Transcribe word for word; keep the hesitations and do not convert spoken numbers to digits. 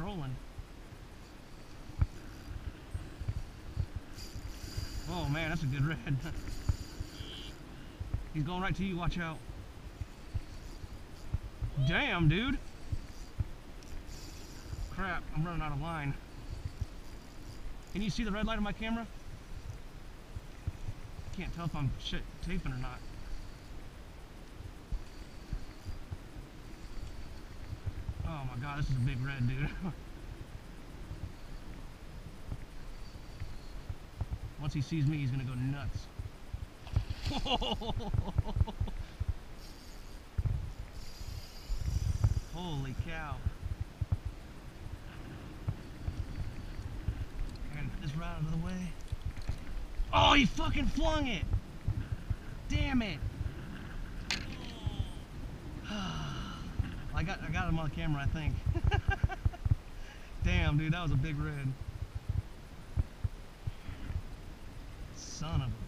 trolling. Oh man, that's a good red. He's going right to you, watch out. Damn, dude. Crap, I'm running out of line. Can you see the red light on my camera? Can't tell if I'm shit taping or not. Oh my god, this is a big red, dude. Once he sees me, he's gonna go nuts. Holy cow. I gotta get this right out of the way. Oh, he fucking flung it! Damn it! I got I got him on camera, I think. Damn, dude, that was a big red. Son of a